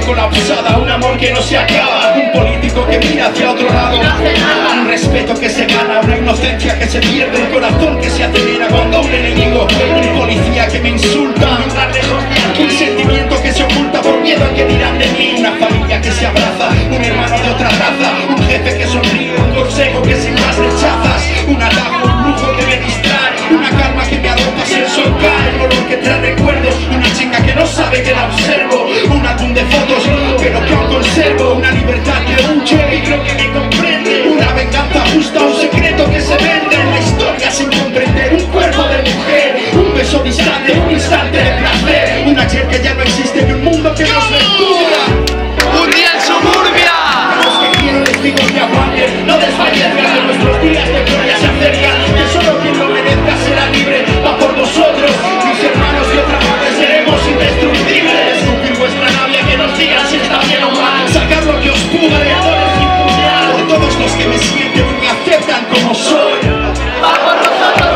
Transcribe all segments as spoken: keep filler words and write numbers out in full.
colapsada, un amor que no se acaba, un político que mira hacia otro lado, un respeto que se gana, una inocencia que se pierde, un corazón que se acelera cuando un enemigo, un policía que me insulta, un sentimiento que se oculta por miedo a que dirán de mí, una familia que se abraza, un hermano de otra raza, un jefe que sonríe, un consejo que sin más rechazas, un atajo, un lujo que me distrae, una calma que me adopta si el sol cae, un olor que trae recuerdos, una chica que no sabe que la observo, un álbum de fotos pero que aún conservo, una libertad que huye y creo que me comprende, una venganza justa, un secreto que se vende, una historia sin comprender, un cuerpo de mujer, un beso distante, un instante de placer, un ayer que ya no existe y un mundo que nos descubra. ¡Un día en Suburbia! Los que quiero les digo que aguanten, no desfallezcan, que nuestros días de gloria se acercan, que solo quien lo merezca será libre, va por vosotros, mis hermanos y otra madre seremos indestructibles. Escupir vuestra rabia, que nos digan si está bien o mal, sacar lo que os pudre, por todos los que me sienten y me aceptan como soy. ¡Va por nosotros,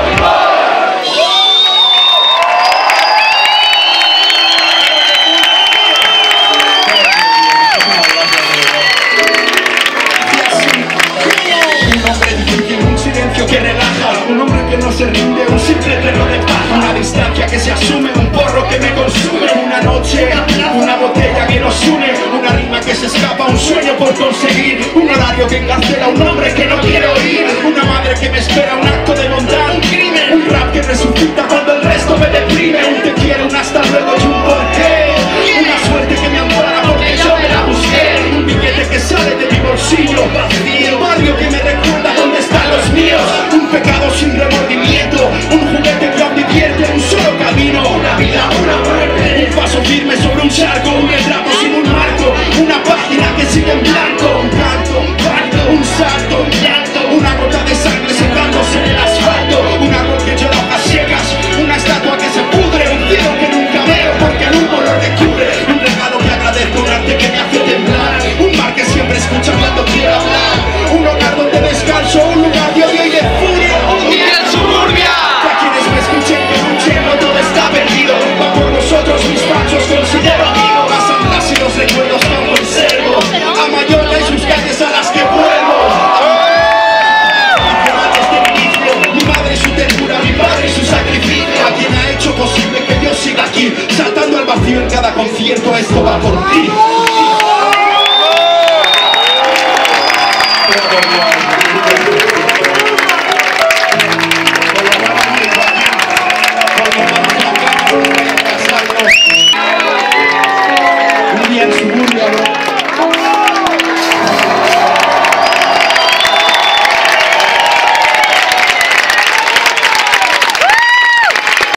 que relaja, un hombre que no se rinde, un simple terror de paz, una distancia que se asume, un porro que me consume, una noche, una botella que nos une, una rima que se escapa, un sueño por conseguir, un horario que encarcela, un hombre que no quiere oír, una madre que me espera, un acto de bondad, un crimen, un rap que resucita cuando el resto me deprime, un te quiero, un hasta luego y un porqué, una suerte que me ampara porque yo me la busqué, un billete que sale de mi bolsillo vacío, un barrio que me recuerda dónde están los míos, un pecado sin remordimiento.